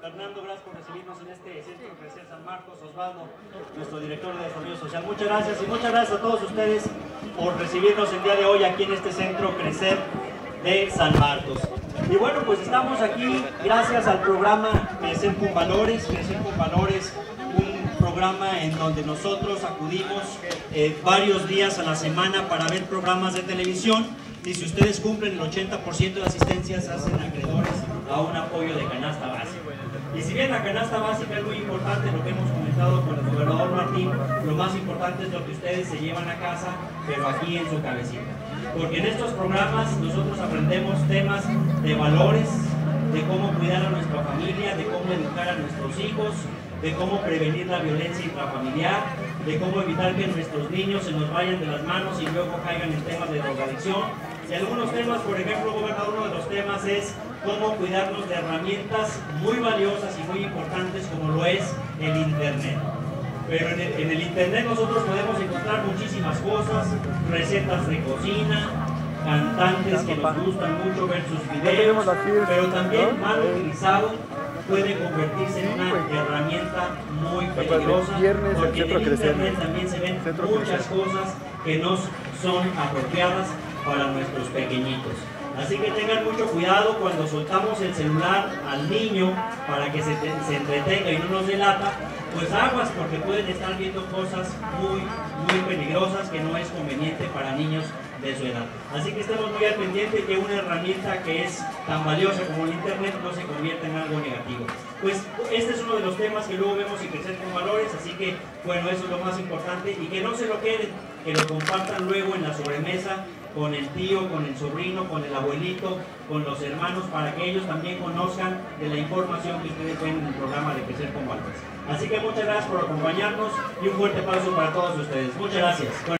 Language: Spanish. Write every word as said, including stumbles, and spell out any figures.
Fernando, gracias por recibirnos en este Centro Crecer San Marcos. Osvaldo, nuestro director de Desarrollo Social, muchas gracias. Y muchas gracias a todos ustedes por recibirnos el día de hoy aquí en este Centro Crecer de San Marcos. Y bueno, pues estamos aquí gracias al programa Crecer con Valores. Crecer con Valores, un programa en donde nosotros acudimos eh, varios días a la semana para ver programas de televisión. Y si ustedes cumplen el ochenta por ciento de asistencia, se hacen acreedores a un apoyo de canasta básica. Y si bien la canasta básica es muy importante, lo que hemos comentado con el gobernador Martín, lo más importante es lo que ustedes se llevan a casa, pero aquí en su cabecita. Porque en estos programas nosotros aprendemos temas de valores, de cómo cuidar a nuestra familia, de cómo educar a nuestros hijos, de cómo prevenir la violencia intrafamiliar, de cómo evitar que nuestros niños se nos vayan de las manos y luego caigan en temas de drogadicción. Y algunos temas, por ejemplo, gobernador, uno de los temas es cómo cuidarnos de herramientas muy valiosas y muy importantes como lo es el Internet. Pero en el, en el Internet nosotros podemos encontrar muchísimas cosas, recetas de cocina, cantantes que nos gustan mucho ver sus videos, pero también mal utilizado puede convertirse en una herramienta muy peligrosa, porque en el Internet también se ven muchas cosas que no son apropiadas para nuestros pequeñitos. Así que tengan mucho cuidado cuando soltamos el celular al niño para que se, te, se entretenga y no nos delata, pues aguas, porque pueden estar viendo cosas muy, muy peligrosas que no es conveniente para niños de su edad. Así que estemos muy al pendiente que una herramienta que es tan valiosa como el Internet no se convierta en algo negativo. Pues este es uno de los temas que luego vemos y Crecer con Valores, así que bueno, eso es lo más importante y que no se lo queden, que lo compartan luego en la sobremesa con el tío, con el sobrino, con el abuelito, con los hermanos, para que ellos también conozcan de la información que ustedes ven en el programa de Crecer con Valores. Así que muchas gracias por acompañarnos y un fuerte aplauso para todos ustedes. Muchas gracias.